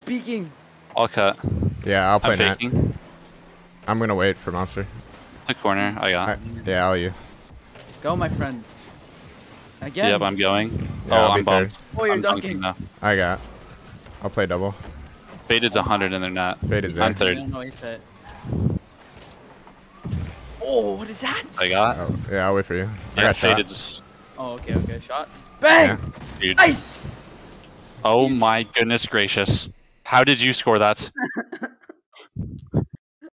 Peeking. I'll cut. Yeah, I'll play I'm net. faking. I'm gonna wait for monster. The corner. I got. Yeah, I'll you. Go, my friend. Again. Yep, I'm going. Yeah, Oh, I'll be I'm bumped. Oh, you're I'm dunking. now. I got. I'll play double. Faded's 100 in their net. Fade is I'm there. I 30. don't know he's hit. Oh, what is that? I got. Oh, yeah, I'll wait for you. I Yeah, got shot. Faded's. Oh, okay, okay. Shot. Bang! Yeah. Dude. Nice! Oh my goodness gracious. How did you score that?